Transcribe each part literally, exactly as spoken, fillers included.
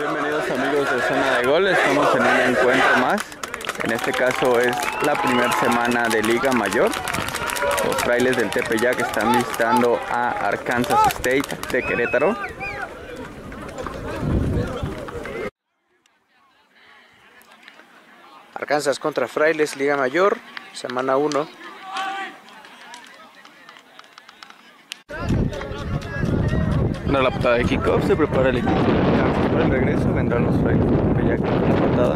Bienvenidos amigos de Zona de Gol, estamos en un encuentro más. En este caso es la primera semana de Liga Mayor. Los Frailes del Tepeyac están visitando a Arkansas State de Querétaro. Arkansas contra Frailes, Liga Mayor, semana uno. Para la patada de kickoff se prepara el equipo de Arkansas para el regreso. Vendrán los Frailes del Tepeyac con la patada.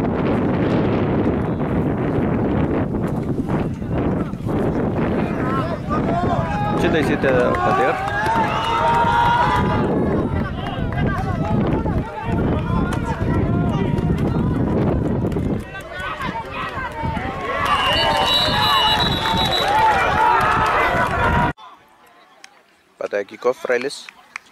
ochenta y siete a patear. Patada de kickoff, Frailes.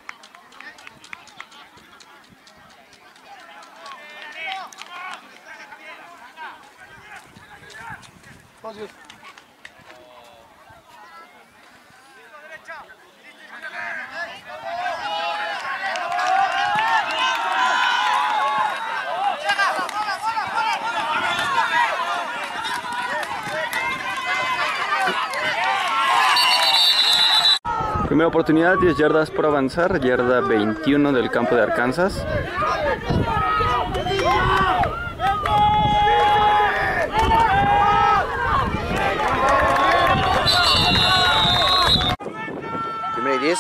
Primera oportunidad, diez yardas por avanzar, yarda veintiuno del campo de Arkansas. Primera y diez.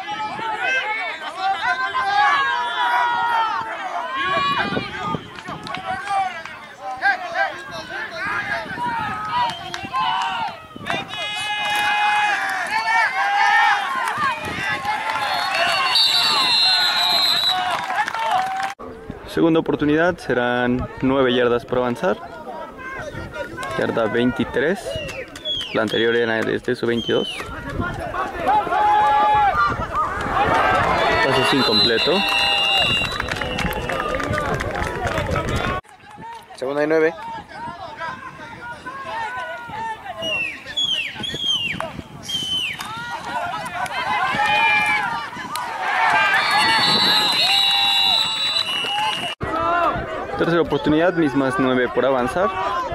Segunda oportunidad, serán nueve yardas por avanzar, yarda veintitrés, la anterior era desde su veintidós. Pase incompleto. Segunda y nueve. Tercera oportunidad, mismas nueve por avanzar.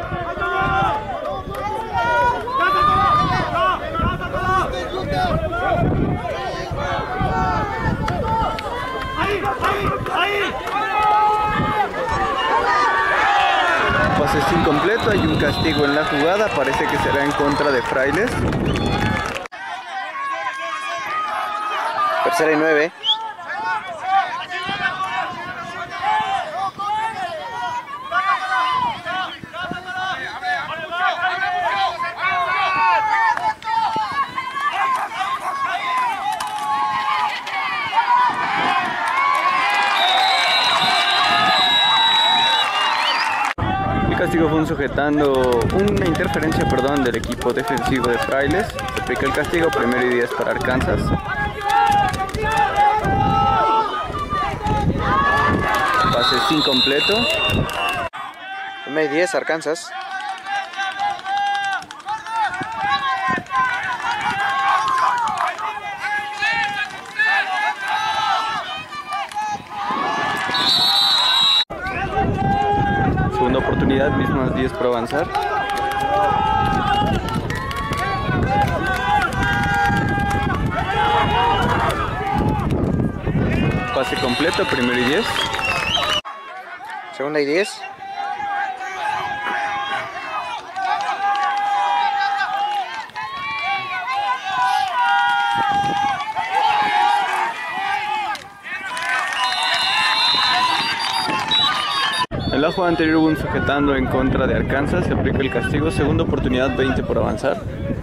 Pase incompleto, hay un castigo en la jugada, parece que será en contra de Frailes. Tercera y nueve. El castigo fue un sujetando, una interferencia, perdón, del equipo defensivo de Frailes. Se aplica el castigo, primero y diez para Arkansas. Pase incompleto. Primera y diez, Arkansas. Segunda oportunidad, mismas diez por avanzar. Pase completo, primero y diez. Segunda y diez. En la jugada anterior hubo un sujetando en contra de Arkansas, se aplica el castigo, segunda oportunidad, veinte por avanzar.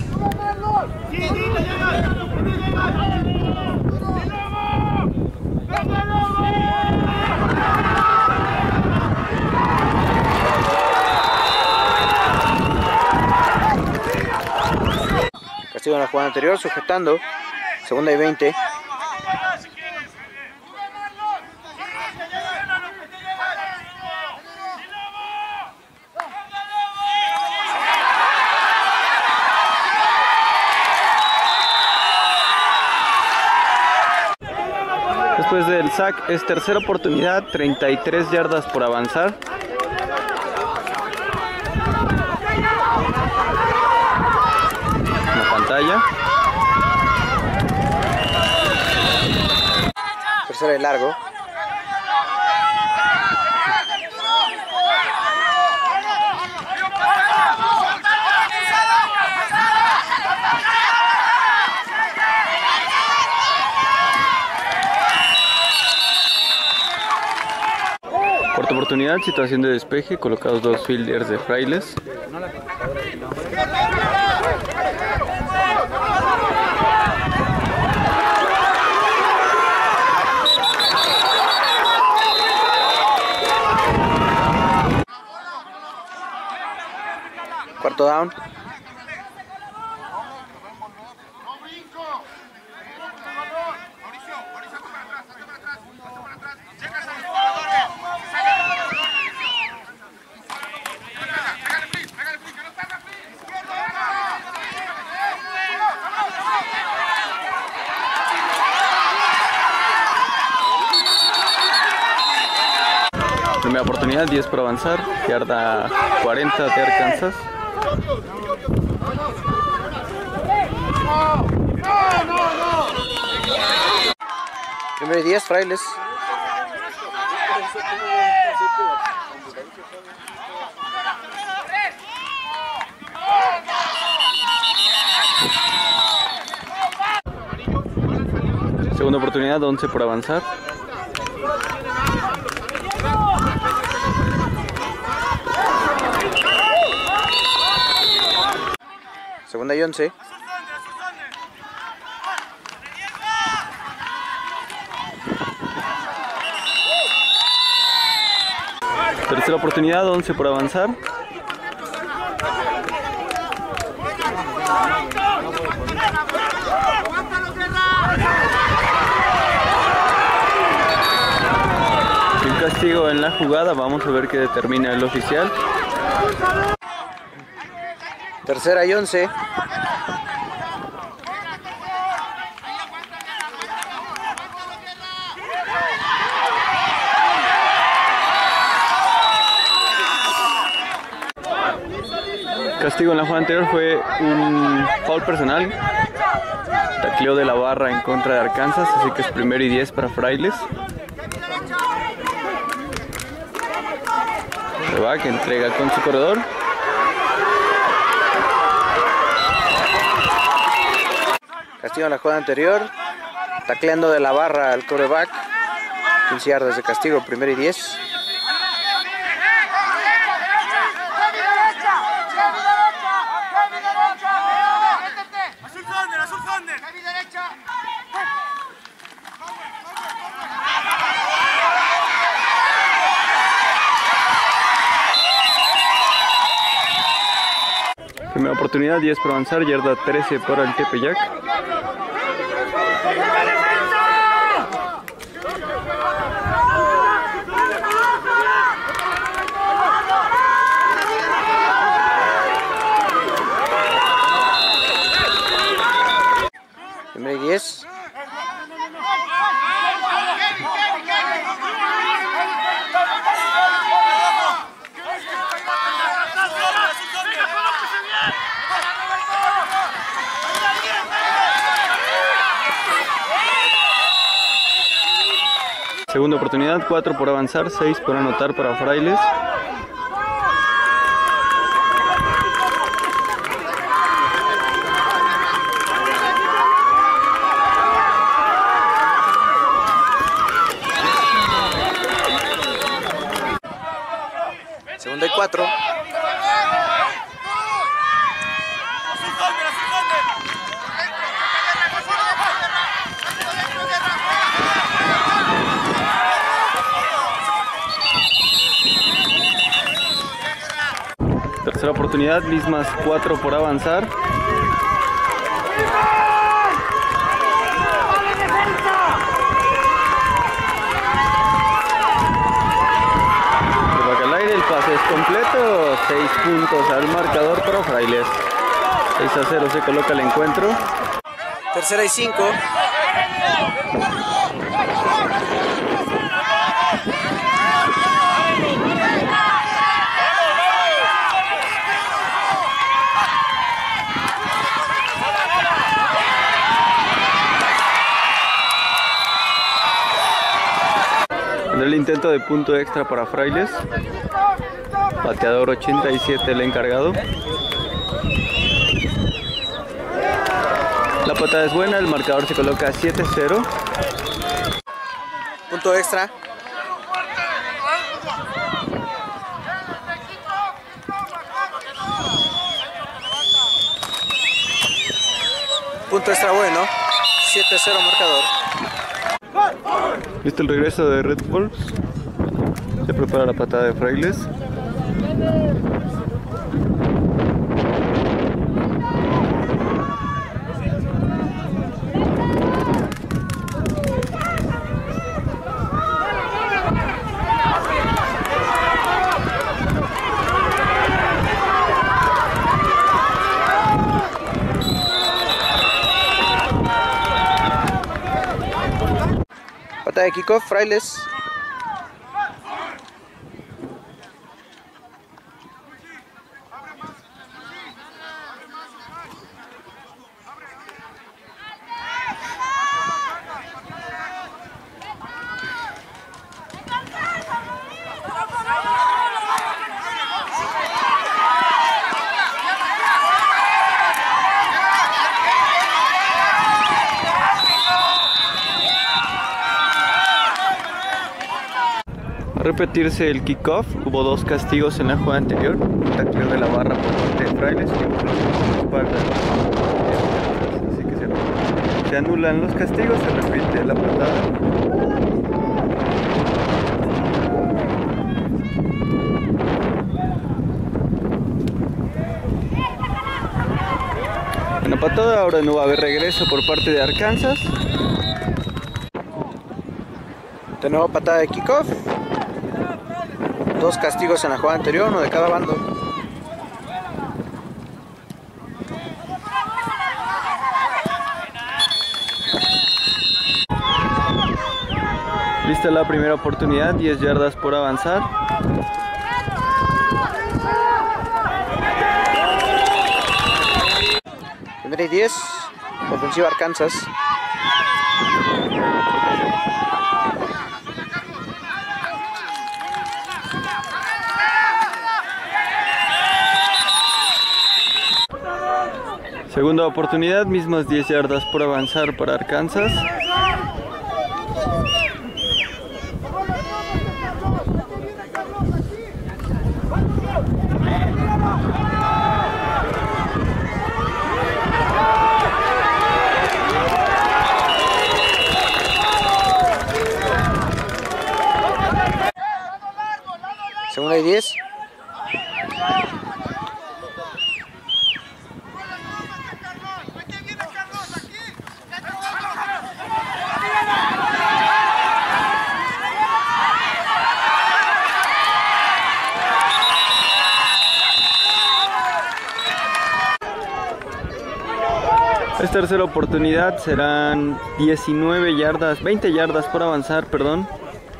Castigo en la jugada anterior, sujetando. Segunda y veinte. Después del sack es tercera oportunidad, treinta y tres yardas por avanzar. En la pantalla. Tercera y largo. Cuarta oportunidad, situación de despeje, colocados dos fielders de Frailes. Cuarto down. Primera oportunidad, diez por avanzar, yarda cuarenta de Arkansas. Primero y diez, Frailes. Segunda oportunidad, once por avanzar. Segunda y once. Tercera oportunidad, once por avanzar. Sin castigo en la jugada, vamos a ver qué determina el oficial. Tercera y once. Castigo en la jugada anterior fue un foul personal. Tacleo de la barra en contra de Arkansas, así que es primero y diez para Frailes. Se va, que entrega con su corredor. Castigo en la jugada anterior. Tacleando de la barra al quarterback. quince yardas de castigo, primero y diez. Primera oportunidad, diez por avanzar, yarda trece para el Tepeyac. Primero y diez. Segunda oportunidad, cuatro por avanzar, seis por anotar para Frailes. Segunda y cuatro. Tercera oportunidad, mismas cuatro por avanzar. Al aire, el pase es completo, seis puntos al marcador para Frailes. seis a cero se coloca el encuentro. Tercera y cinco. el intento de punto extra para Frailes. Pateador ochenta y siete el encargado. La patada es buena, el marcador se coloca siete cero. Punto extra. Punto extra bueno. siete cero marcador. Listo el regreso de Red Wolves. Se prepara la patada de Frailes. Patada de kickoff, Frailes. Repetirse el kickoff, hubo dos castigos en la jugada anterior, tacleo de la barra por parte de Frailes y por espalda. Así que se, se anulan los castigos, se repite la patada. En la patada ahora no va a haber regreso por parte de Arkansas. De nuevo patada de kickoff. Dos castigos en la jugada anterior, uno de cada bando. Lista la primera oportunidad, diez yardas por avanzar. Primera y diez, ofensiva Arkansas. Segunda oportunidad, mismas diez yardas por avanzar para Arkansas. Segunda y diez. Es tercera oportunidad, serán diecinueve yardas, veinte yardas por avanzar, perdón.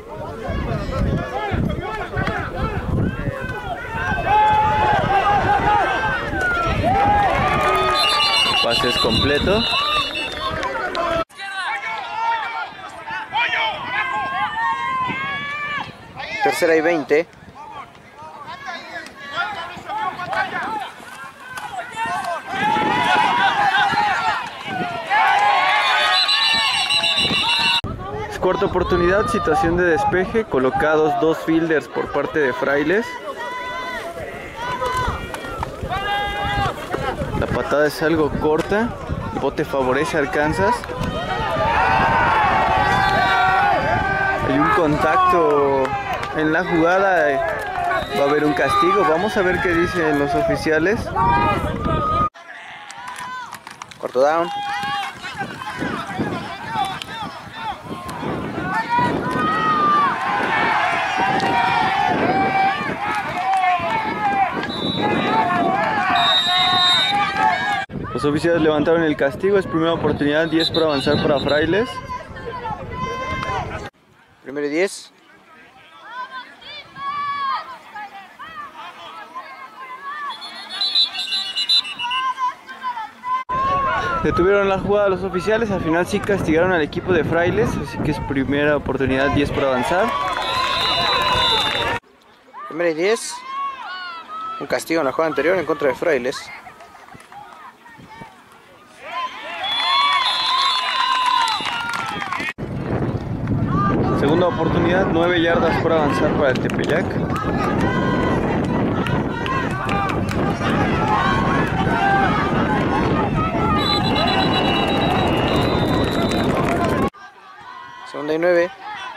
Pase es completo. Tercera y veinte. Cuarta oportunidad, situación de despeje, colocados dos fielders por parte de Frailes. La patada es algo corta, el bote favorece a Arkansas. Hay un contacto en la jugada, va a haber un castigo, vamos a ver qué dicen los oficiales. Cuarto down. Los oficiales levantaron el castigo, es primera oportunidad, diez por avanzar para Frailes. Primero y diez. Detuvieron la jugada los oficiales, al final sí castigaron al equipo de Frailes, así que es primera oportunidad, diez por avanzar. Primera y diez. Un castigo en la jugada anterior en contra de Frailes. Segunda oportunidad, nueve yardas por avanzar para el Tepeyac. Segunda y nueve.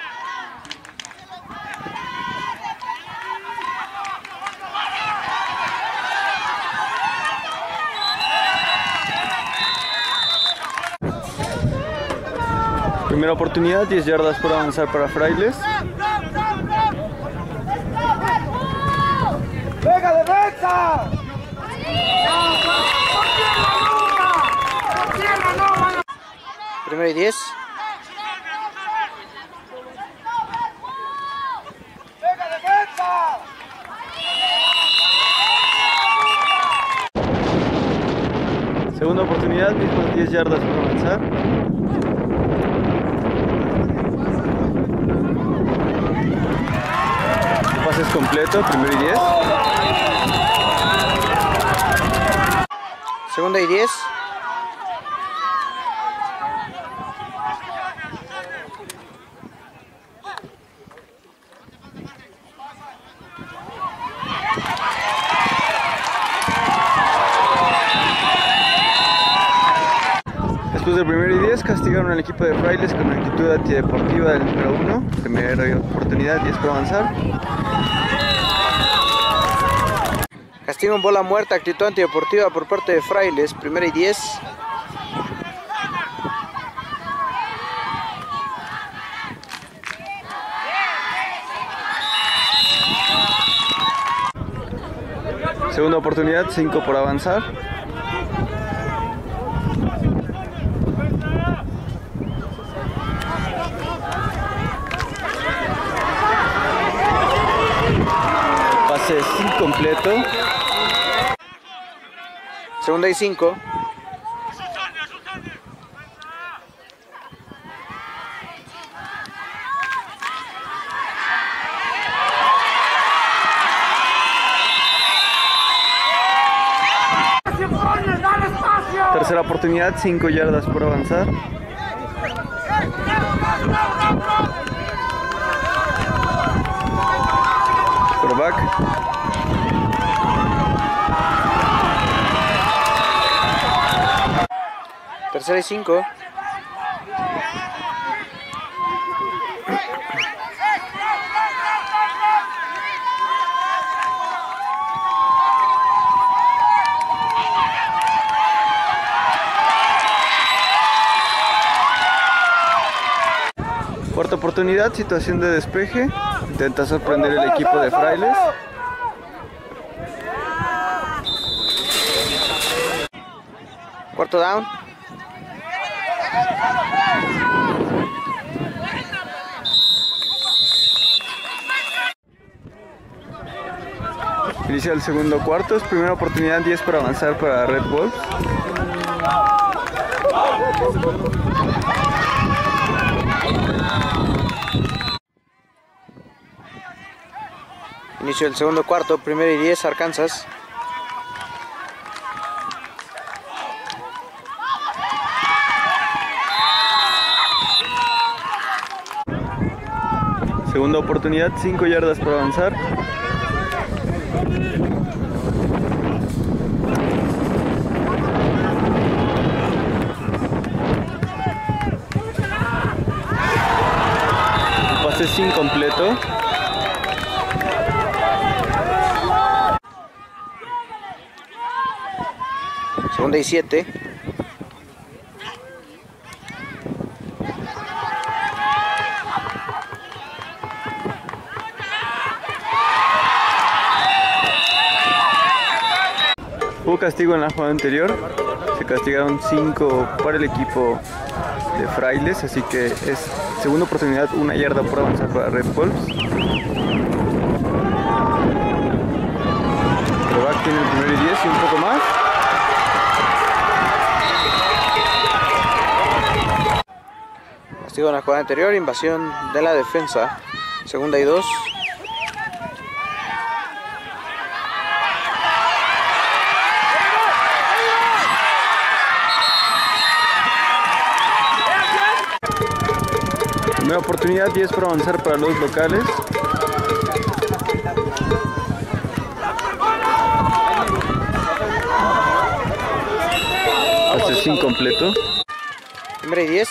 Primera oportunidad, diez yardas por avanzar para Frailes. ¡Venga, defensa! Primera y diez. ¡Venga, defensa! Segunda oportunidad, mismas diez yardas por avanzar. Pases completo, primero y diez. Segunda y diez. Después del primero y diez, castigaron al equipo de Frailes con actitud antideportiva del número uno. Primera oportunidad, diez por avanzar. Castigo en bola muerta, actitud antideportiva por parte de Frailes. Primera y diez. Segunda oportunidad, cinco por avanzar. Pase incompleto. Segunda y cinco. Tercera oportunidad, cinco yardas por avanzar. Quarterback. Tercera y cinco. Cuarta oportunidad, situación de despeje. Intenta sorprender el equipo de Frailes. Cuarto down. Inicia el segundo cuarto, es primera oportunidad, diez para avanzar para Red Wolves. Inicio el segundo cuarto, primera y diez, Arkansas. Segunda oportunidad, cinco yardas para avanzar. El pase es incompleto. Segunda y siete. Hubo castigo en la jugada anterior. Se castigaron cinco para el equipo de Frailes, así que es segunda oportunidad, una yarda por avanzar para Red Wolves. Quarterback tiene el primero y diez y un poco más. Castigo en la jugada anterior, invasión de la defensa. Segunda y dos. Primera oportunidad, diez por avanzar para los locales. Pase es incompleto. Primera y diez.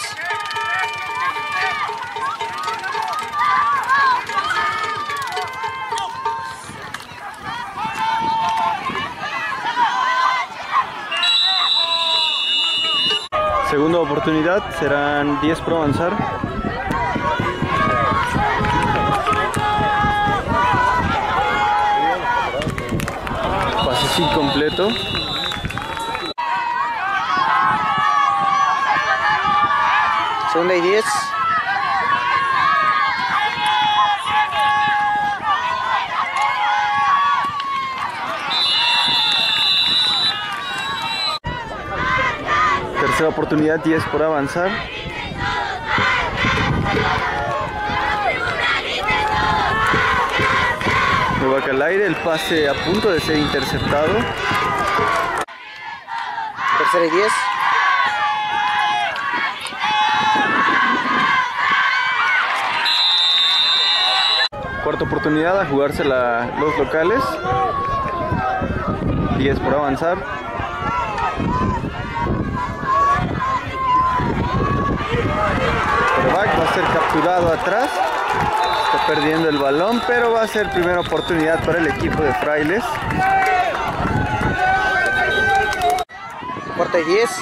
Segunda oportunidad, serán diez por avanzar. Pase incompleto. Segunda y diez. Tercera oportunidad, diez por avanzar. Nueva al aire, el pase a punto de ser interceptado. Tercera y diez. Cuarta oportunidad, a jugarse la, los locales. diez por avanzar. Quarterback va a ser capturado atrás. Está perdiendo el balón, pero va a ser primera oportunidad para el equipo de Frailes. Cuarta y diez.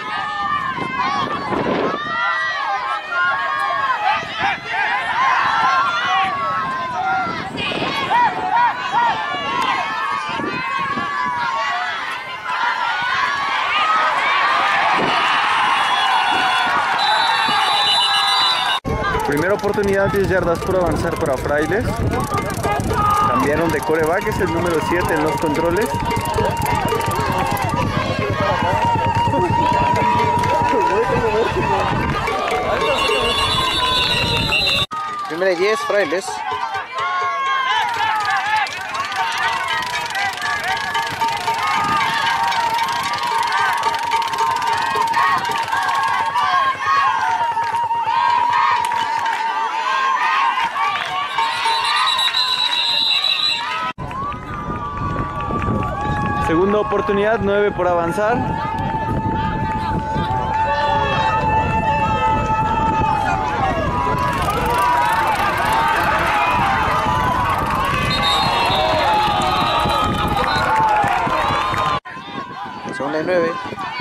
Primera oportunidad, diez yardas por avanzar para Frailes. Cambiaron de quarterback, es el número siete en los controles. Primera y diez, Frailes. Segunda oportunidad, nueve por avanzar. Segunda y nueve.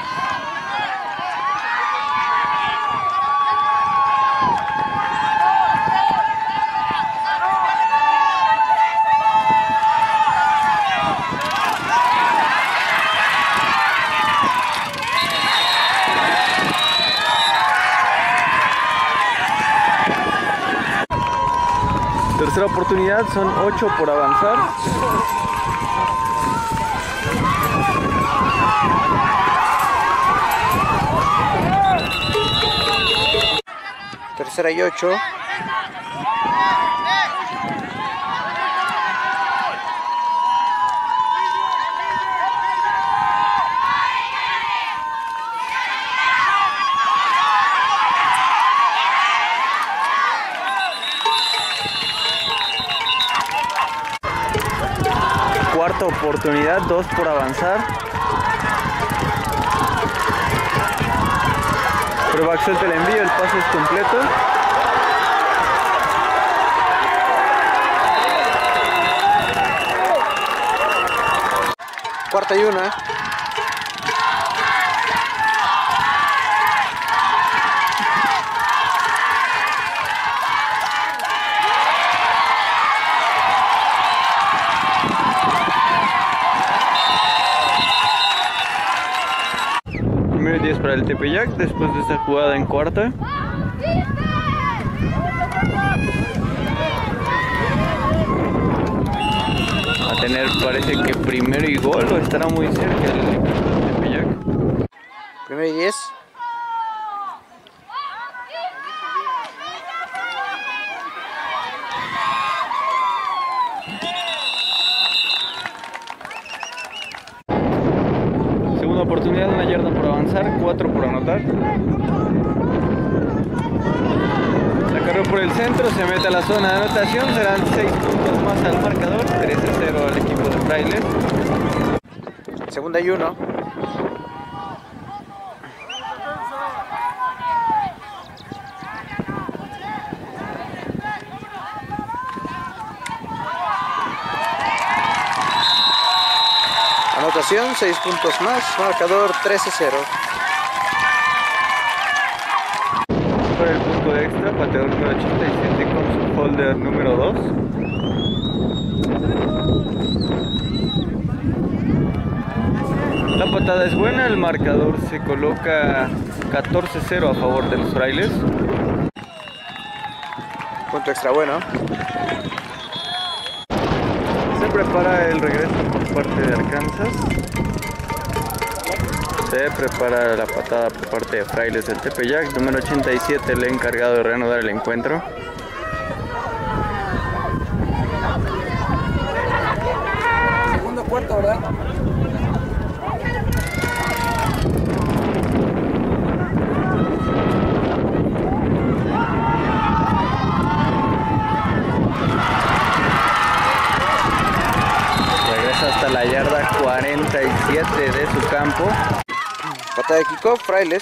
Tercera oportunidad, son ocho por avanzar. Tercera y ocho. Cuarta oportunidad, dos por avanzar. Quarterback suelta el envío, el pase es completo. Cuarta y una. Primero y diez para el Tepeyac después de esta jugada en cuarta. A tener, parece que primero y gol, o estará muy cerca el Tepeyac. Primero y diez. Segunda oportunidad, una yarda por avanzar, cuatro por anotar. La carrera Corre por el centro, se mete a la zona de anotación, serán seis puntos más al marcador, tres a cero al equipo de Frailes. Segunda y uno. Anotación, seis puntos más, marcador tres a cero. Por el punto extra, pateador número ochenta y siete con su holder número dos. La patada es buena, el marcador se coloca catorce a cero a favor de los Frailes. Punto extra bueno. Se prepara el regreso por parte de Arkansas. Se prepara la patada por parte de Frailes del Tepeyac. Número ochenta y siete, el encargado de reanudar el encuentro. Segundo cuarto, ¿verdad? Hasta la yarda cuarenta y siete de su campo. Patada de kickoff, Frailes.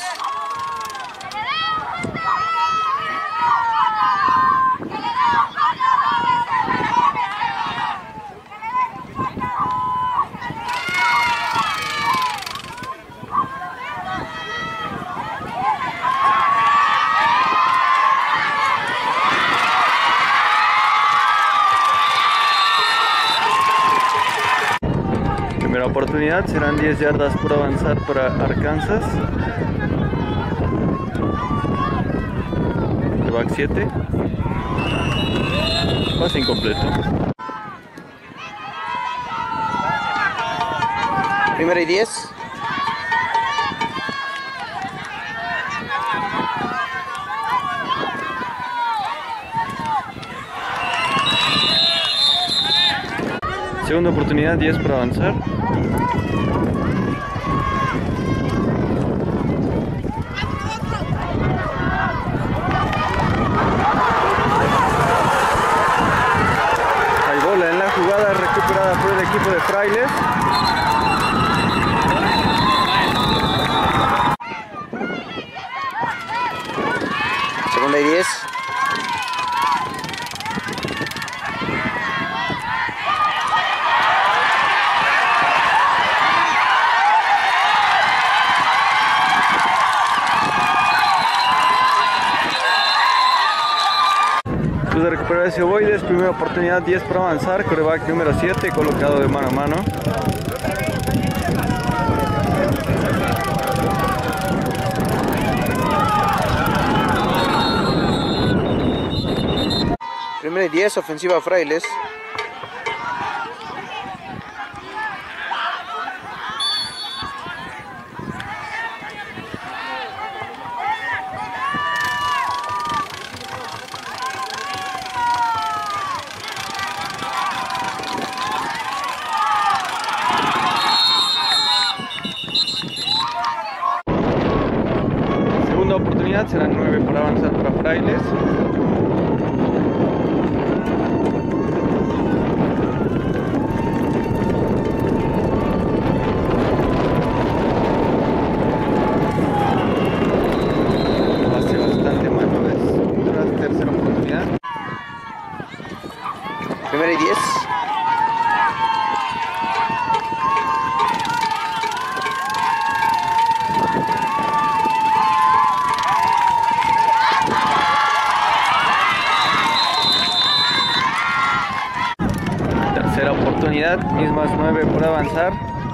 Primera oportunidad, serán diez yardas por avanzar para Arkansas. El back siete. Pase incompleto. Primera y diez. Segunda oportunidad, diez para avanzar. Hay bola en la jugada recuperada por el equipo de Frailes. Segunda y diez. De recuperar ese ovoides, primera oportunidad, diez para avanzar, quarterback número siete, colocado de mano a mano. Primera y diez, ofensiva Frailes. Segunda oportunidad, serán nueve para avanzar para Frailes. Pase bastante malo, es la tercera oportunidad. Primera y diez. Tercera oportunidad, mismas nueve por avanzar.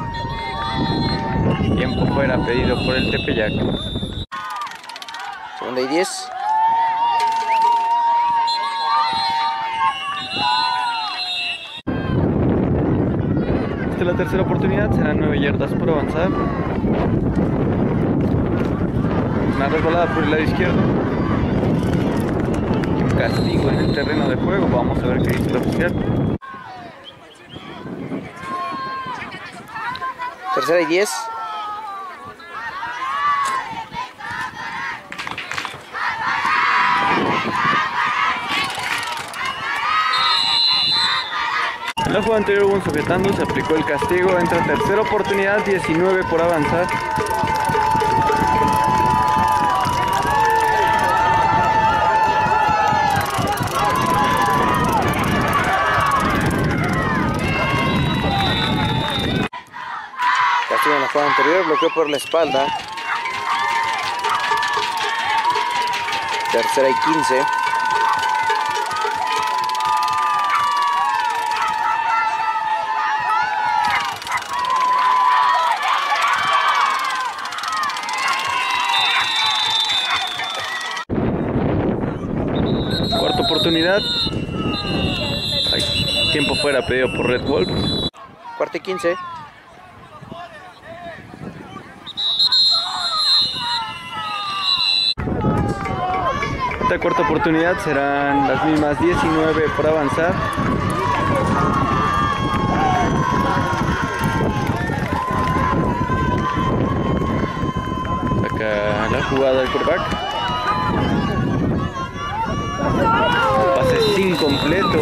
Tiempo fuera pedido por el Tepeyac. Segunda y diez. Esta es la tercera oportunidad, serán nueve yardas por avanzar. Una resbalada por el lado izquierdo. Y un castigo en el terreno de juego. Vamos a ver qué dice el oficial. Tercera y diez. En la jugada anterior hubo un sujetando, se aplicó el castigo, entra tercera oportunidad, diecinueve por avanzar. Castigo en la jugada anterior, bloqueo por la espalda. Tercera y quince. Cuarta oportunidad. Ay, tiempo fuera pedido por Red Wolves. Cuarta y quince. Esta cuarta oportunidad serán las mismas diecinueve por avanzar. Saca la jugada el quarterback. Pase incompleto.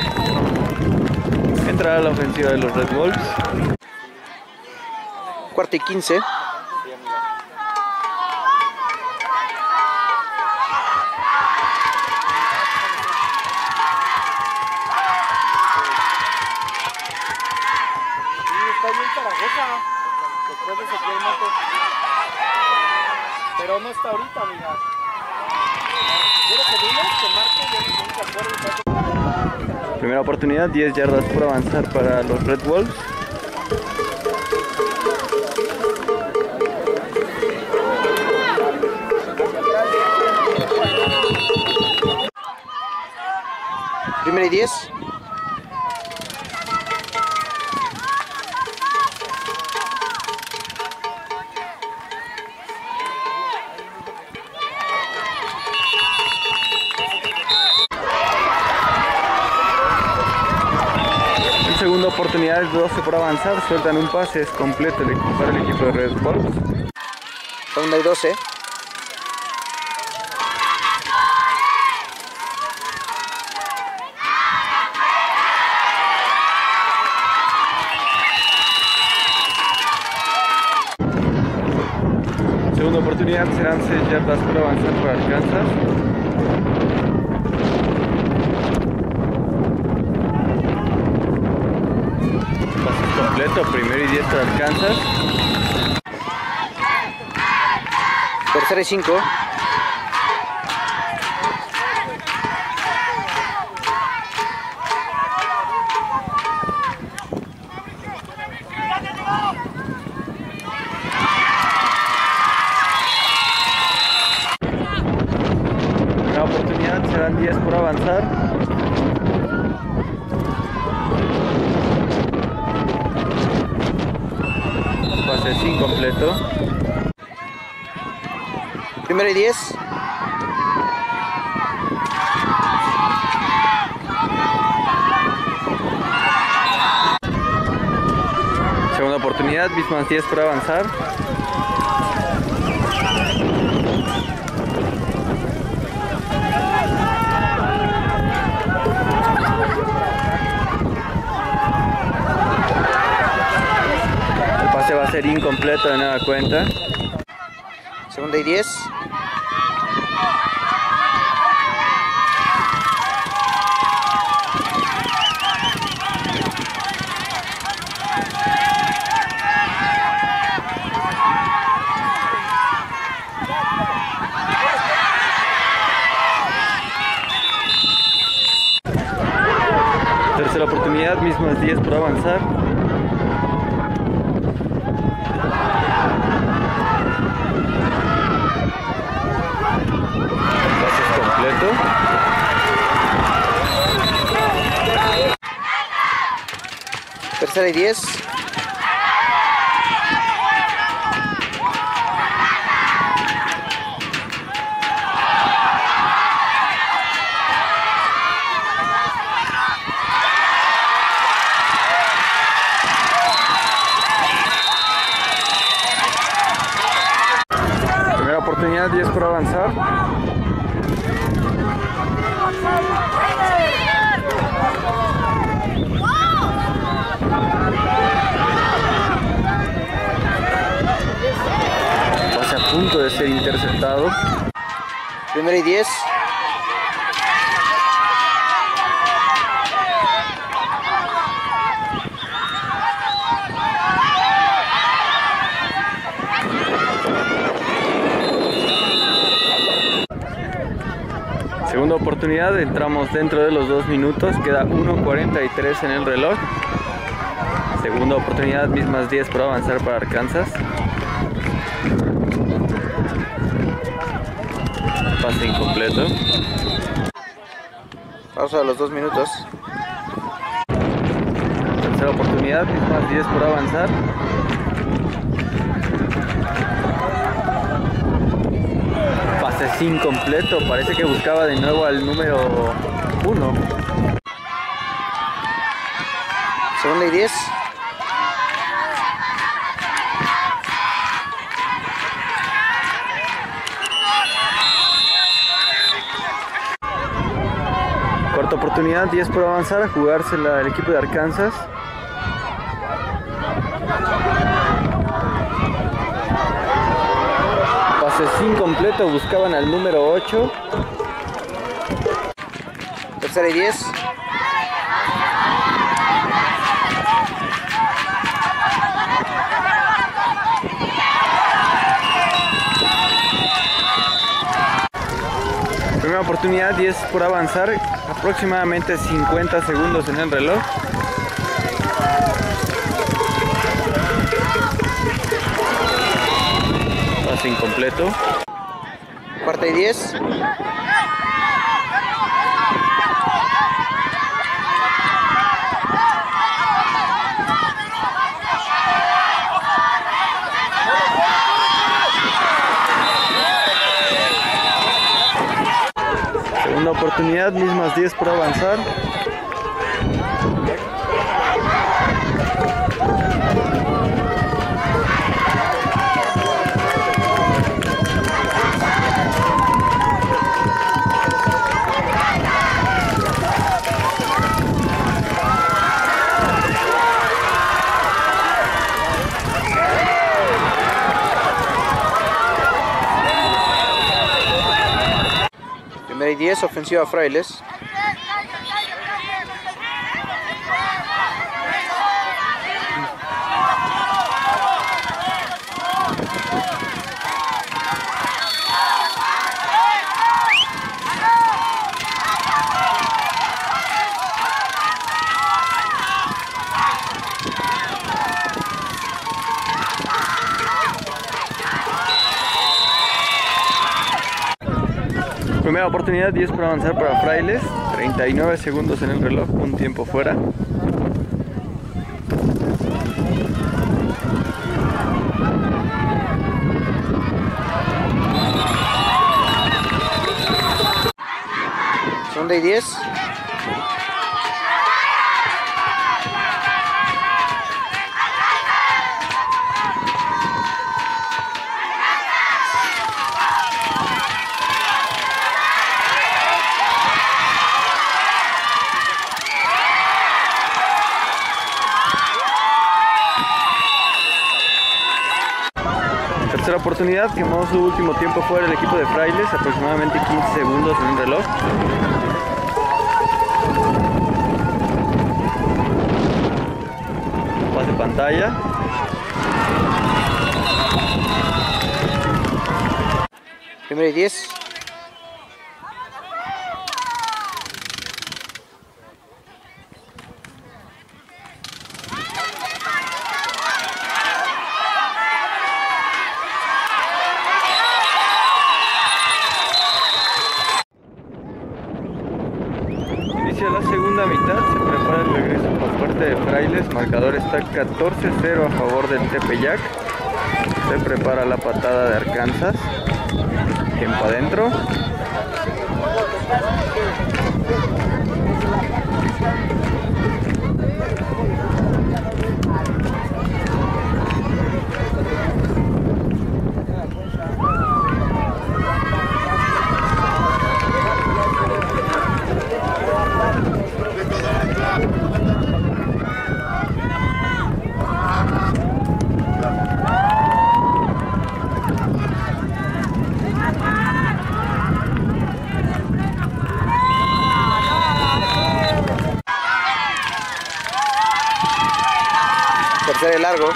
Entra a la ofensiva de los Red Wolves. Cuarta y quince. Después de Ezequiel Montes. Pero no está ahorita, amiga. Quiero que digas que marque, yo no me acuerdo. Primera oportunidad, diez yardas por avanzar para los Red Wolves. Primera y diez. Segunda oportunidad, doce por avanzar, sueltan un pase, es completo el equipo, para el equipo de Red Wolves. Segunda y doce. Segunda oportunidad, serán seis yardas por avanzar para Arkansas. Completo, primero y diez para Arkansas. Tercera y cinco. Una oportunidad, serán diez por avanzar. Pase incompleto. Primero y diez. Segunda oportunidad, mismas diez por avanzar. El pase va a ser incompleto de nueva cuenta. Segunda y diez. Tercera oportunidad, mismas diez por avanzar. Pase completo. Tercera y diez. Primera oportunidad, diez por avanzar. Primera y diez. Segunda oportunidad, entramos dentro de los dos minutos, queda uno cuarenta y tres en el reloj. Segunda oportunidad, mismas diez por avanzar para Arkansas. Pase incompleto. Pausa de los dos minutos. Tercera oportunidad, mismas diez por avanzar. Pase incompleto, parece que buscaba de nuevo al número uno. Segunda y diez. Cuarta oportunidad, diez por avanzar, a jugársela el equipo de Arkansas. Pase incompleto, buscaban al número ocho. Tercera y diez. Primera oportunidad, diez por avanzar, aproximadamente cincuenta segundos en el reloj. Pase incompleto. Cuarta y diez. Segunda oportunidad, mismas diez por avanzar. Primera y diez, ofensiva Frailes. Primera oportunidad, diez por avanzar para Frailes, treinta y nueve segundos en el reloj, un tiempo fuera. Segunda y diez. Tercera oportunidad, quemó su último tiempo fuera el equipo de Frailes, aproximadamente quince segundos en el reloj. Pase pantalla. Primera y diez. Inicia la segunda mitad, se prepara el regreso por parte de Frailes, marcador está catorce cero a favor del Tepeyac. Se prepara la patada de Arkansas, tiempo adentro. Tercera y largo.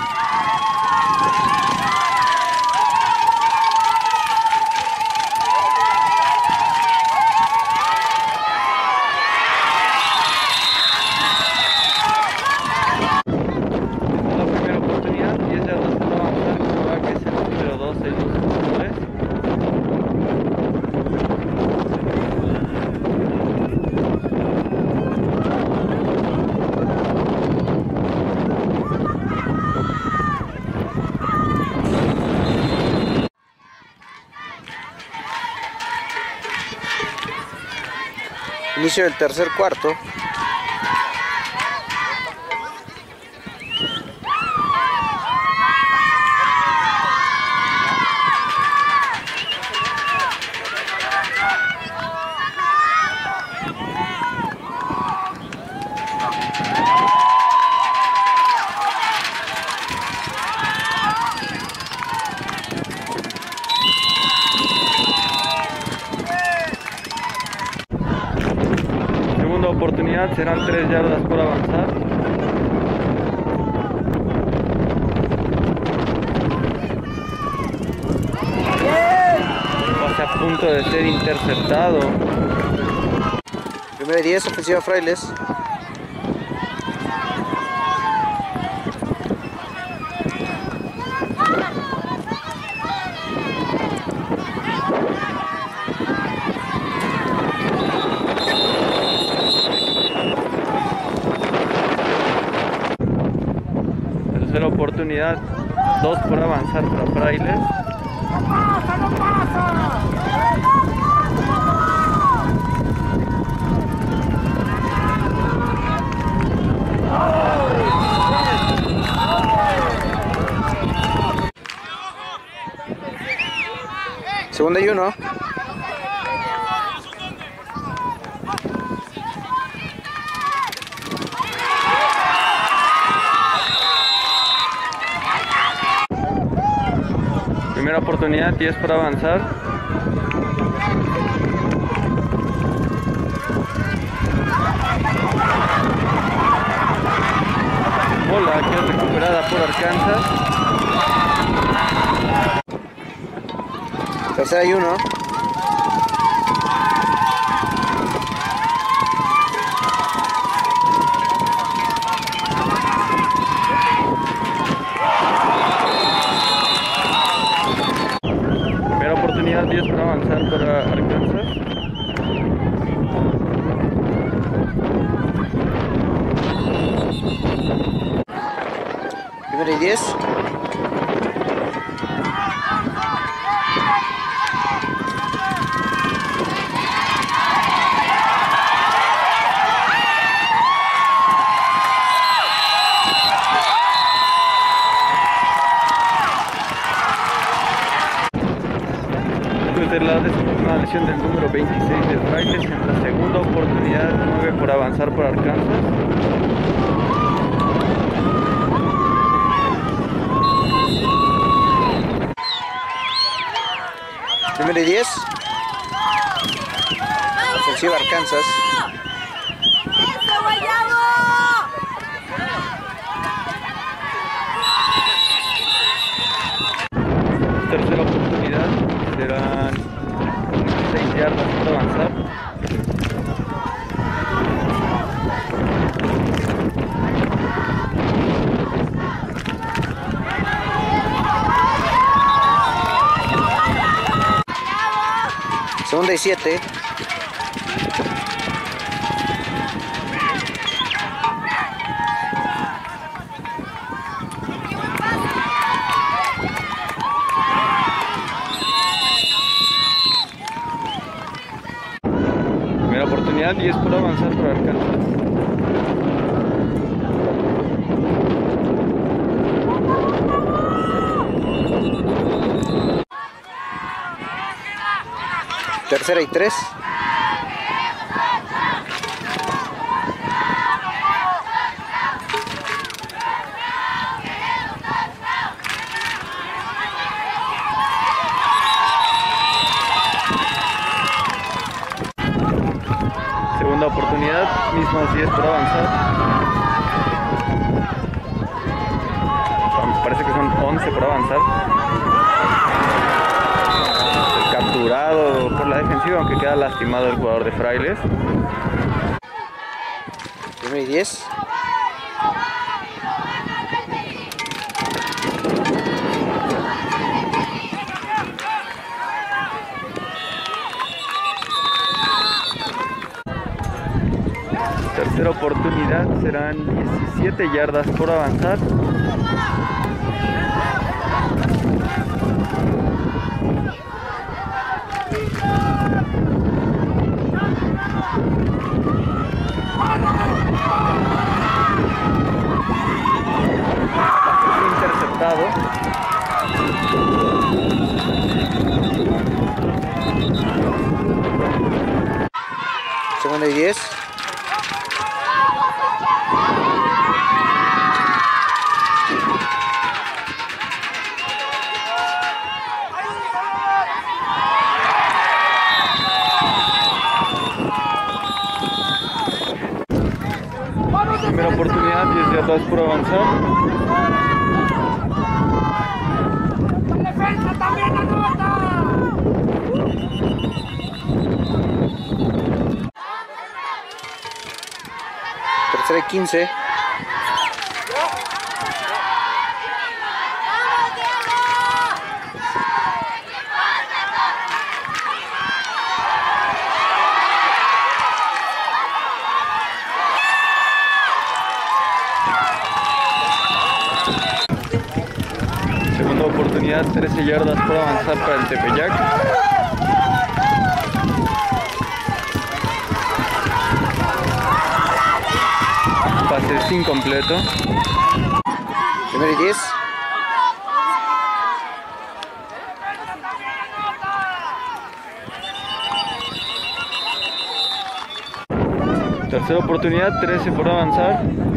La primera oportunidad, diez yardas para avanzar, que es el número doce y los tres. Inicio del tercer cuarto. Segunda oportunidad, serán tres yardas por avanzar. Pase a punto de ser interceptado. Primera y diez, ofensiva Frailes. Tercera oportunidad, dos por avanzar para Frailes. Segunda y uno. Primera oportunidad, diez por avanzar. Bola que es recuperada por Arkansas. Tercera y uno. Primera oportunidad, diez por avanzar para Arkansas. Primera y diez. Después de la desafortunada lesión del número veintiséis de Frailes, en la segunda oportunidad, nueve por avanzar por Arkansas. Primera y diez. Ofensiva Arkansas. Tercera oportunidad, serán seis yardas por avanzar. Segunda y siete. Primera oportunidad, diez por avanzar por Arkansas. Tercera y tres. Segunda oportunidad, mismos diez por avanzar. por avanzar. Capturado por la defensiva, aunque queda lastimado el jugador de Frailes. Primero y diez. Tercera oportunidad, serán diecisiete yardas por avanzar. Interceptado. Segunda y diez. Primera oportunidad, diez yardas por avanzar. ¡La defensa también anota! Tercera y quince. Segunda oportunidad, trece yardas por avanzar para el Tepeyac. Pase incompleto. Primero y diez. Tercera oportunidad, trece por avanzar.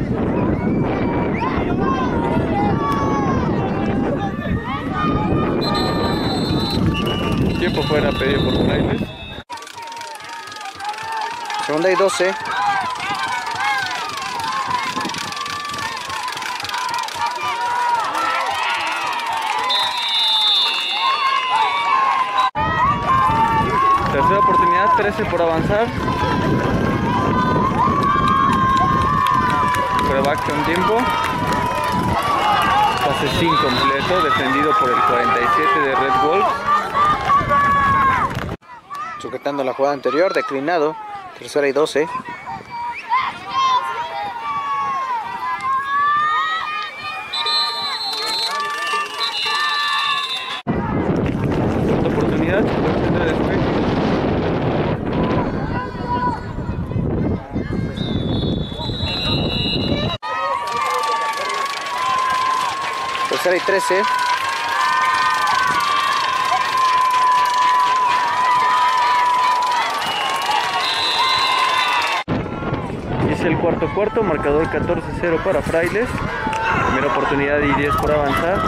Tiempo fuera pedido por Frailes. Segunda y doce. Tercera oportunidad, trece por avanzar. Coreback con tiempo. Pase incompleto, defendido por el cuarenta y siete de Red Wolves. Sujetando la jugada anterior, declinado. Tercera y doce. Segunda oportunidad, de despeje. Tercera y trece. Es el cuarto cuarto, marcador catorce cero para Frailes. Primera oportunidad y diez por avanzar.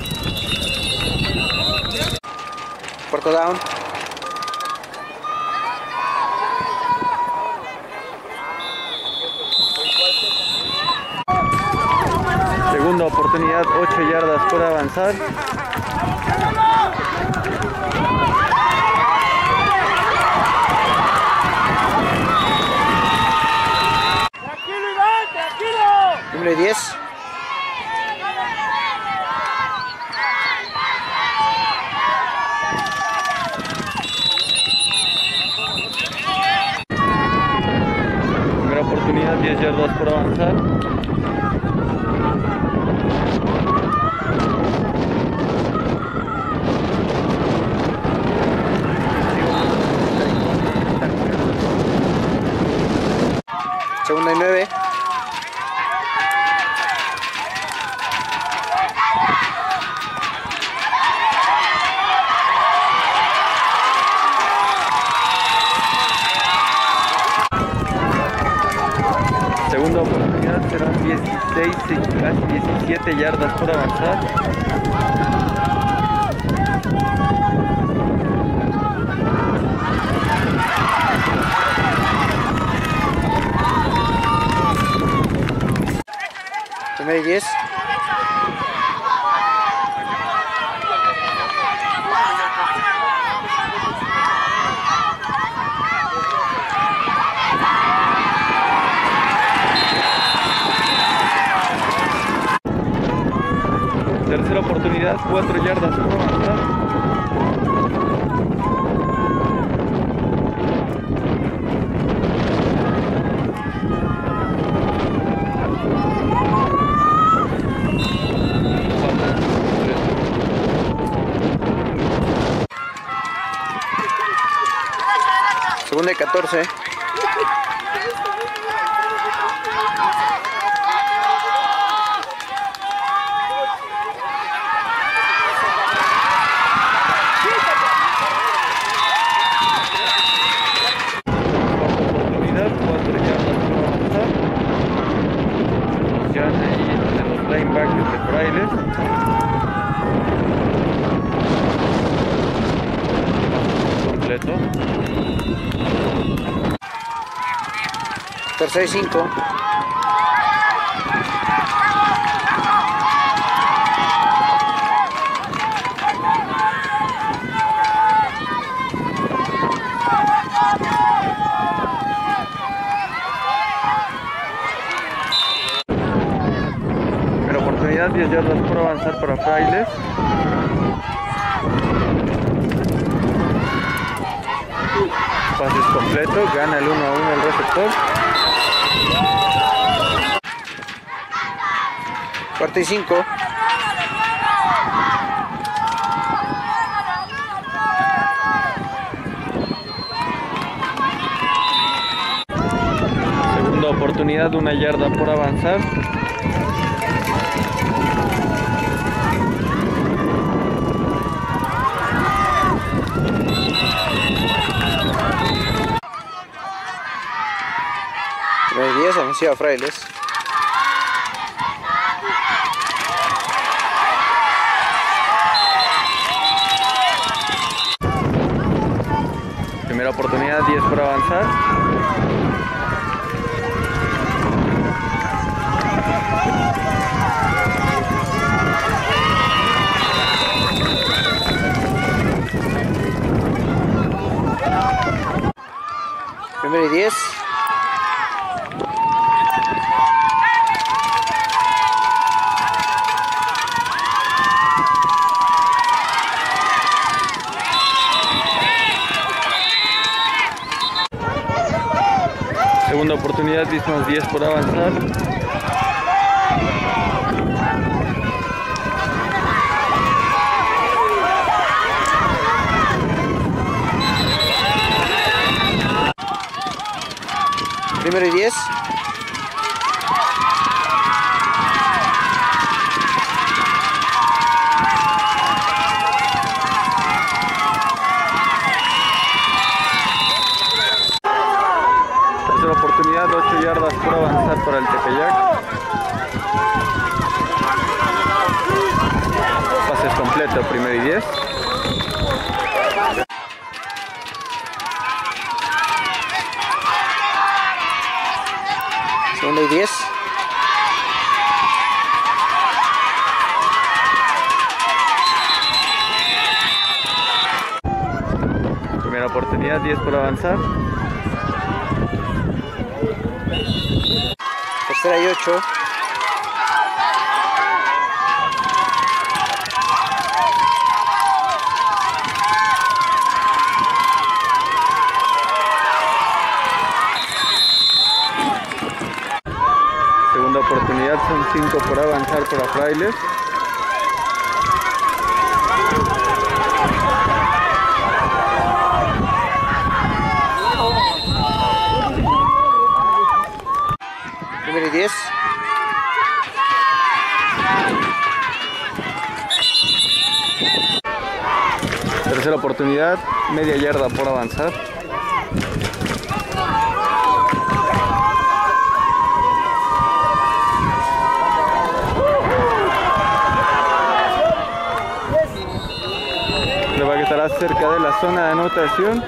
Cuarto down. Segunda oportunidad, ocho yardas por avanzar. ¡Tranquilo, Iván! ¡Tranquilo! Número diez. Primera oportunidad, diez yardas por avanzar. Segunda y nueve. Segunda oportunidad, serán dieciséis, casi diecisiete yardas por avanzar. Primero y diez. Tercera oportunidad, cuatro yardas por avanzar. Segunda y catorce. Oportunidad, cuatro yardas por avanzar. Ya ahí de los linebackers de Frailes. Completo. Tercera y cinco. Primera oportunidad, diez yardas por avanzar para Frailes. Pases completo, gana el uno a uno el receptor. Cuarta y cinco. Segunda oportunidad, una yarda por avanzar. Primera y diez, ofensiva Frailes. Primera oportunidad, diez por avanzar. Primera y diez. Segunda oportunidad, diez más diez por avanzar. Primero y diez. Tercera oportunidad, ocho yardas por avanzar para el Tepeyac. Pases completo, primero y diez. Segunda y diez. Primera oportunidad, diez por avanzar. Tercera y ocho. Segunda oportunidad, son cinco por avanzar para Frailes. Primero y diez. Tercera oportunidad, media yarda por avanzar. Le va a estar cerca de la zona de anotación.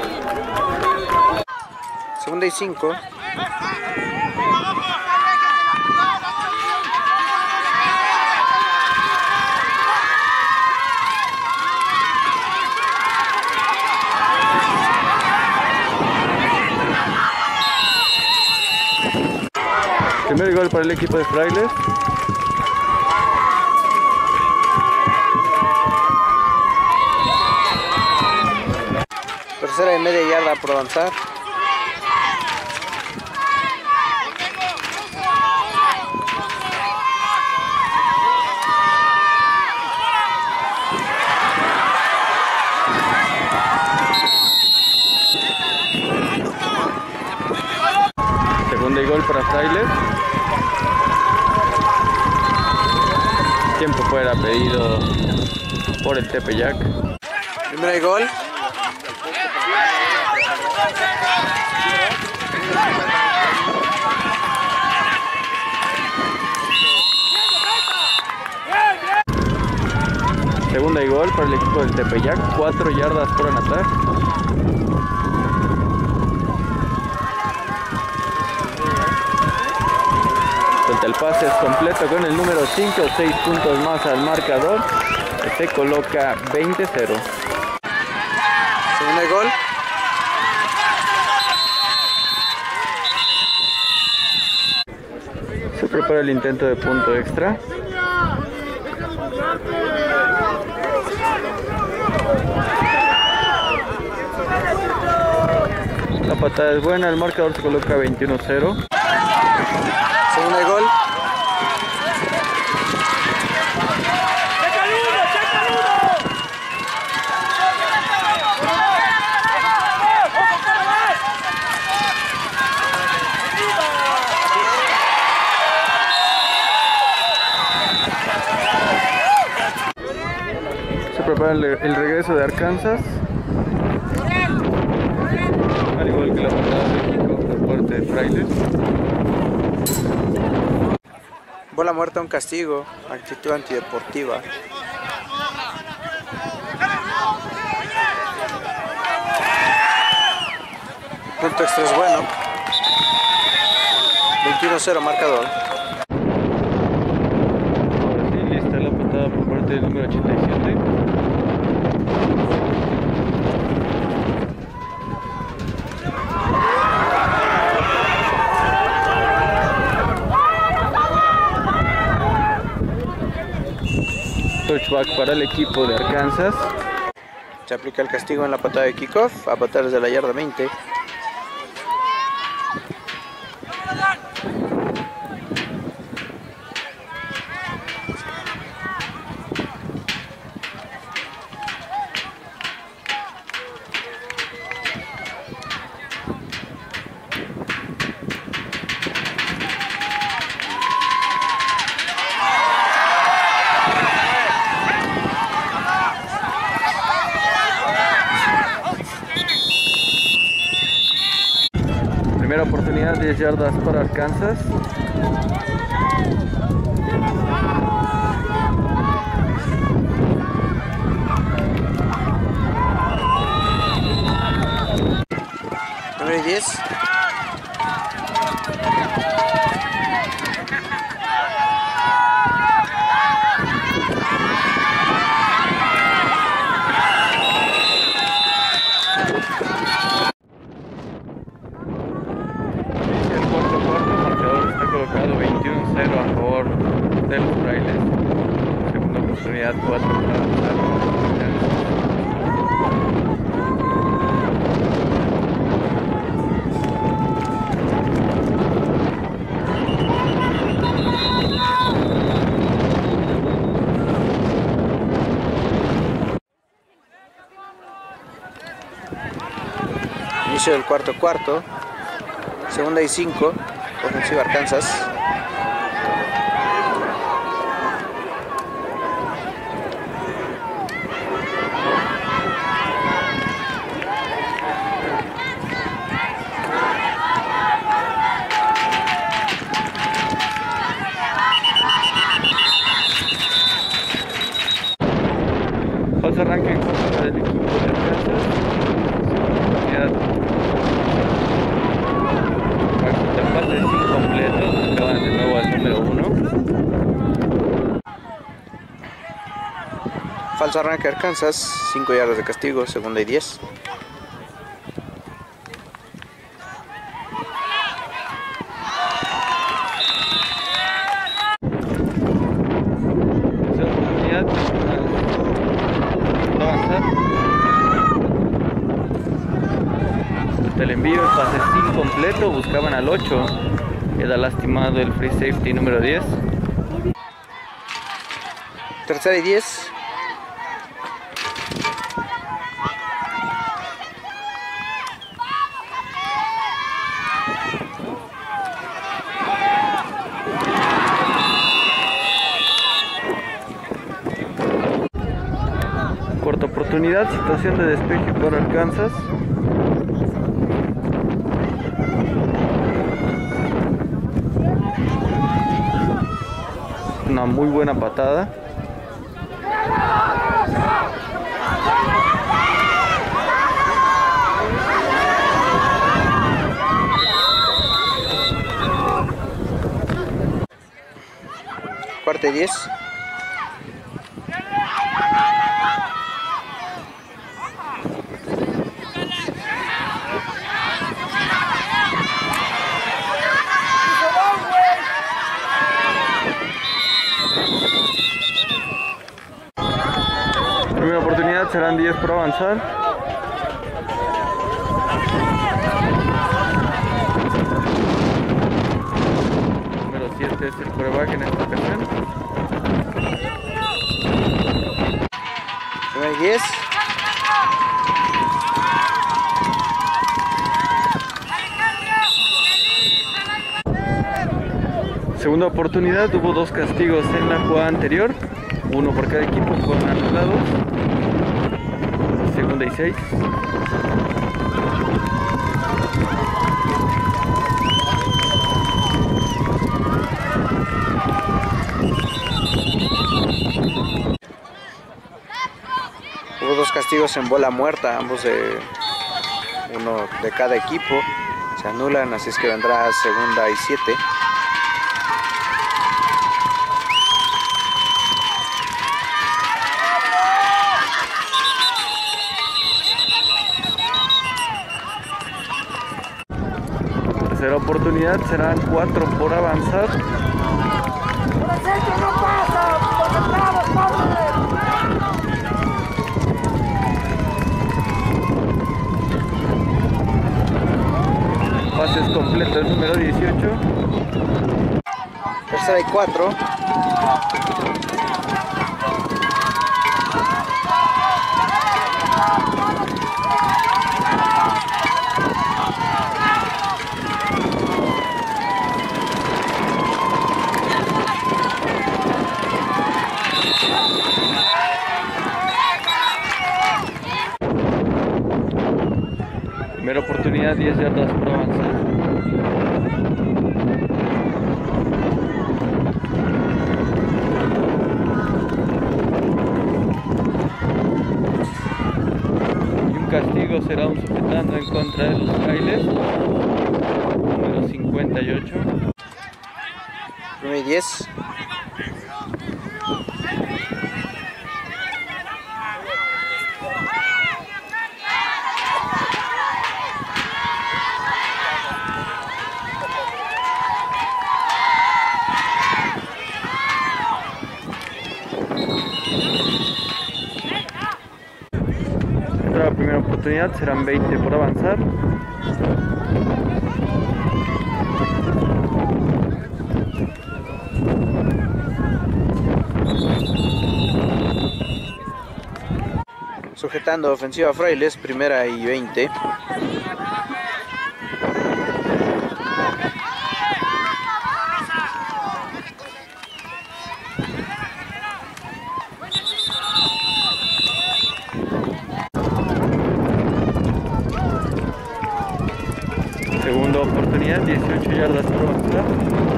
Segunda y cinco. Primer gol para el equipo de Frailes. Tercera y media yarda por avanzar. Segunda y gol para Frailes. Tiempo fuera pedido por el Tepeyac. Primera y gol. Segunda y gol para el equipo del Tepeyac. Cuatro yardas por anotar. El pase es completo con el número cinco, seis puntos más al marcador. Se coloca veinte cero. Segunda y gol. Se prepara el intento de punto extra. La patada es buena, el marcador se coloca veintiuno cero. Segunda y gol. Se prepara el, el regreso de Arkansas. Al igual que la patada de México por parte de Frailes. Bola muerta, un castigo. Actitud antideportiva. Punto extra es bueno. veintiuno cero marcador. Ahora sí, lista la patada por parte del número ochenta y siete. Touchback para el equipo de Arkansas. Se aplica el castigo en la patada de kickoff. A patar desde la yarda veinte. Primera oportunidad, diez yardas para Arkansas. Número diez. veintiuno cero a favor de los Frailes. Segunda oportunidad, cuatro para avanzar. Inicio del cuarto cuarto. Segunda y cinco. Ofensiva Arkansas. Falso arranque en contra del equipo de Arkansas. El pase es incompleto. Acaban de nuevo al número uno. Falso arranque Arkansas. cinco yardas de castigo. Segunda y diez. completo, buscaban al ocho. Queda lastimado el free safety número diez. Tercera y diez. Cuarta oportunidad, situación de despeje para Arkansas. Una muy buena patada. Cuarta y diez. Primera oportunidad, serán diez por avanzar. Número siete es el quarterback en esta ocasión. Primera y diez. Segunda oportunidad, hubo dos castigos en la jugada anterior. Uno por cada equipo, fueron anulados. Segunda y seis. Hubo dos castigos en bola muerta, ambos de uno de cada equipo. Se anulan, así es que vendrá segunda y siete. Tercera oportunidad, serán cuatro por avanzar. Pases completos, el número dieciocho. Tercera y cuatro. Primera oportunidad, diez yardas por avanzar. Y un castigo será un sujetando en contra de los Frailes. Número cincuenta y ocho. Primera y diez. La primera oportunidad, serán veinte por avanzar. Sujetando ofensiva Frailes, primera y veinte. Segunda oportunidad, dieciocho yardas por avanzar.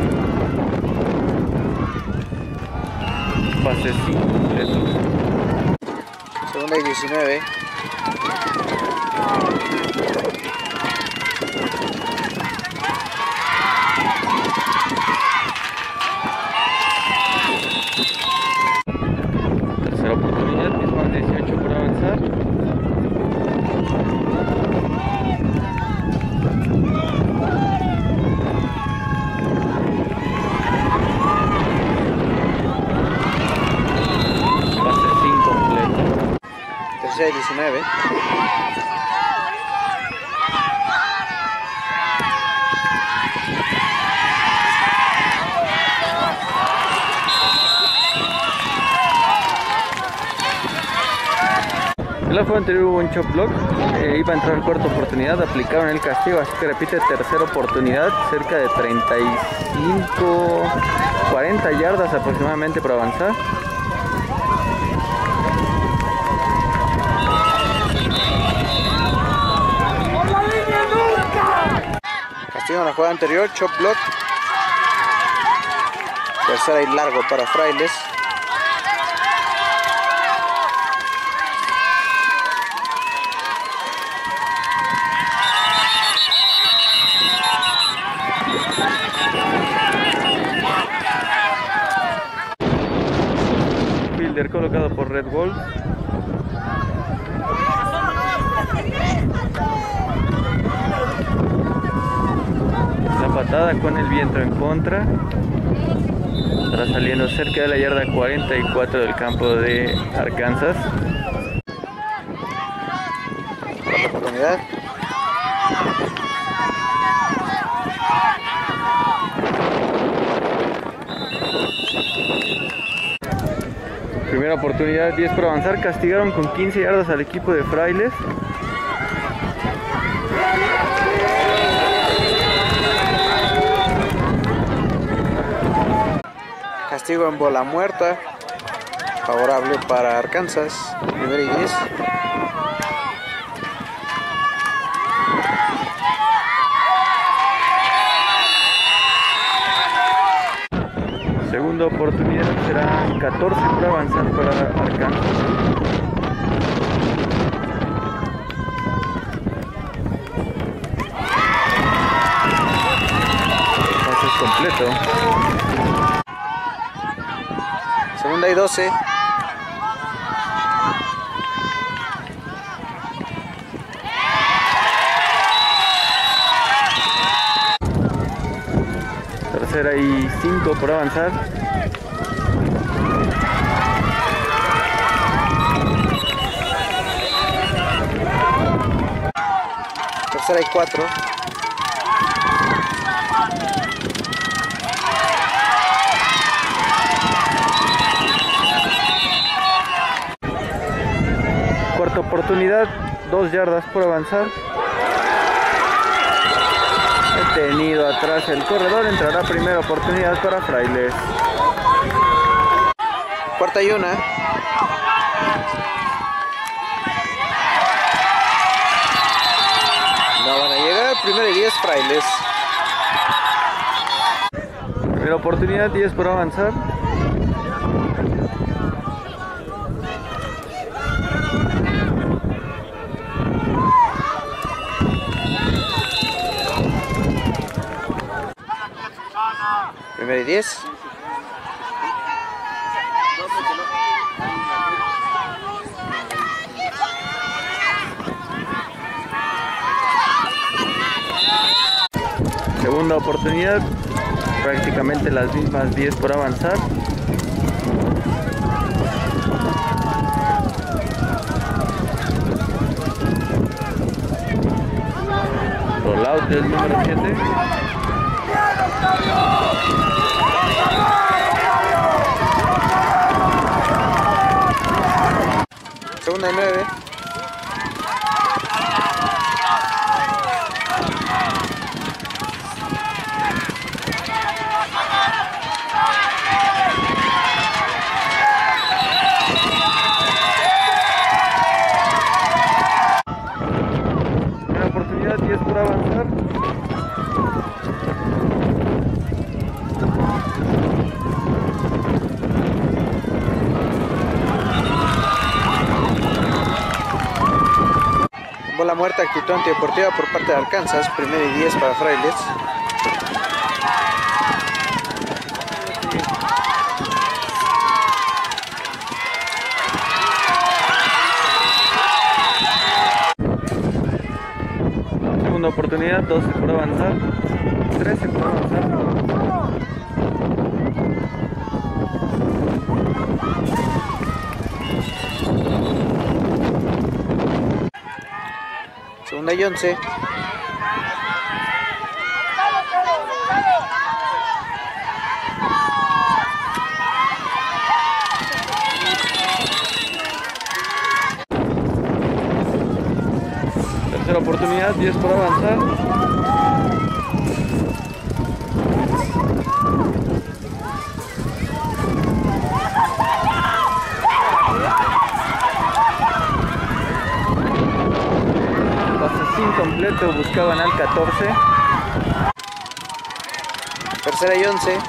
Pase cinco completos. Segunda y diecinueve. Tercera oportunidad, mismas dieciocho por avanzar. Pase cinco completo. Tercera y diecinueve. la jugada anterior hubo un chop block, eh, iba a entrar cuarta oportunidad, aplicaron el castigo, así que repite tercera oportunidad, cerca de treinta y cinco, cuarenta yardas aproximadamente para avanzar. Castigo en la jugada anterior, chop block. Tercera y largo para Frailes. Fielder colocado por Red Wolf. La patada con el viento en contra. Estará saliendo cerca de la yarda cuarenta y cuatro del campo de Arkansas. Cuarta oportunidad. Primera oportunidad, diez por avanzar. Castigaron con quince yardas al equipo de Frailes. Castigo en bola muerta, favorable para Arkansas, primera y diez. Segunda oportunidad, será catorce por avanzar para Arkansas. Pase completo. Segunda y doce. Tercera y cinco por avanzar. Tercera y cuatro. Cuarta oportunidad, dos yardas por avanzar. Detenido atrás el corredor, entrará primera oportunidad para Frailes. Cuarta y una. No van a llegar, primera y diez Frailes. Primera oportunidad, diez por avanzar. Primera y diez. Segunda oportunidad, prácticamente las mismas diez por avanzar. Rollout del número siete. Segunda y nueve. Primera oportunidad, diez por avanzar. Bola muerta, actitud antideportiva por parte de Arkansas, primera y diez para Frailes. Segunda oportunidad, doce por avanzar. trece por avanzar. Segunda y once. Tercera oportunidad, diez por avanzar. Pase incompleto, buscaban al catorce. Tercera y once.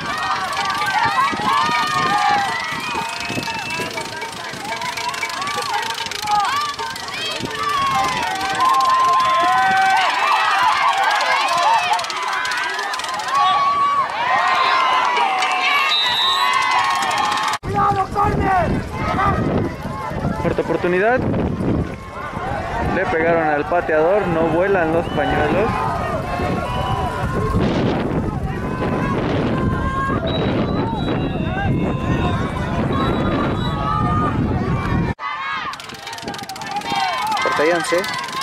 Cuarta oportunidad. Le pegaron al pateador, no vuelan los pañuelos. Cuarta y once.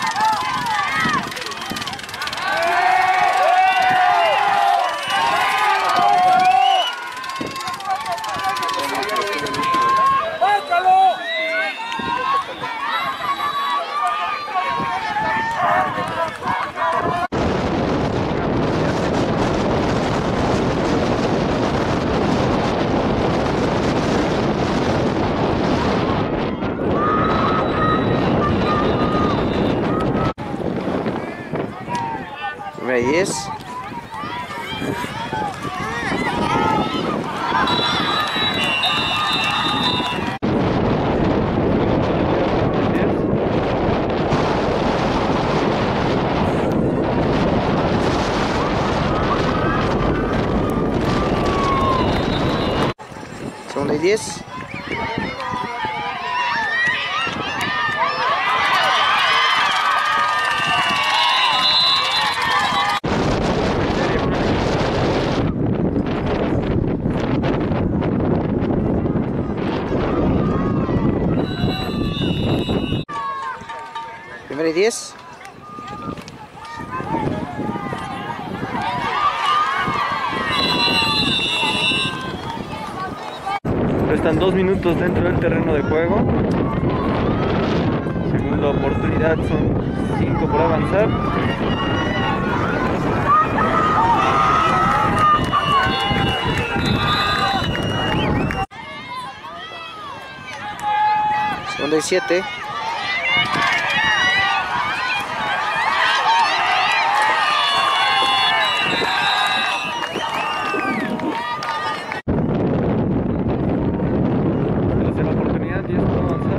Primera y diez. Segunda y diez. Primera y diez. Restan dos minutos dentro del terreno de juego. Segunda oportunidad, son cinco por avanzar. Segunda y siete. Tercera oportunidad, diez por avanzar.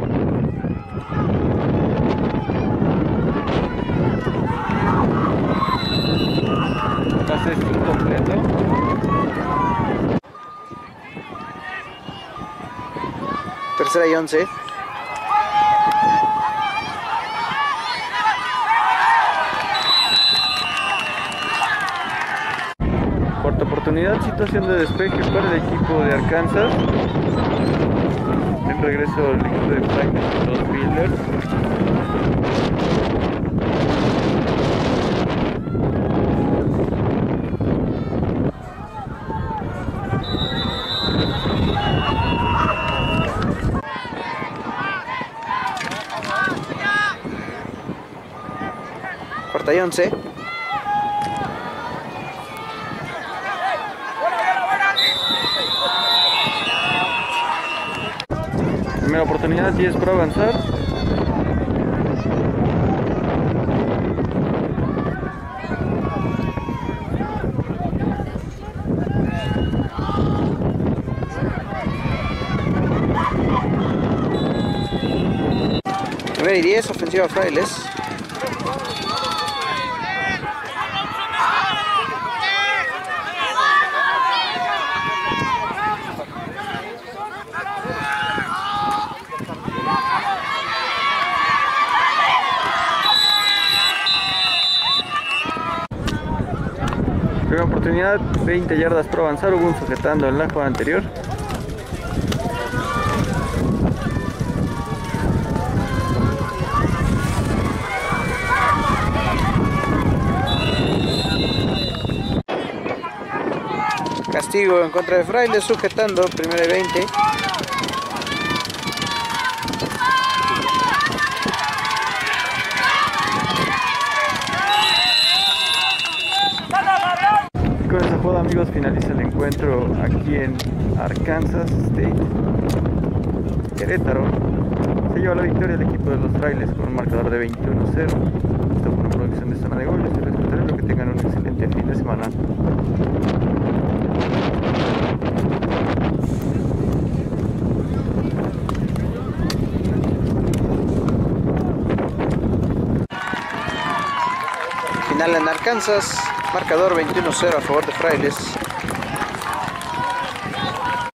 Pase incompleto. Tercera y once. Cuarta oportunidad, situación de despeje para el equipo de Arkansas. En regreso al equipo de práctica, los Fielders. Cuarta y once. Primera oportunidad, diez por avanzar. Primera y diez, ofensiva Frailes. Primera oportunidad, veinte yardas por avanzar, hubo un sujetando en la jugada anterior. Castigo en contra de Frailes, sujetando, primera y veinte. amigos, finaliza el encuentro aquí en Arkansas State. Querétaro se lleva la victoria el equipo de los Frailes con un marcador de veintiuno cero. Esto fue una producción de Zona de Goles. Yo les espero que tengan un excelente fin de semana. Final en Arkansas, marcador veintiuno cero a favor de Frailes.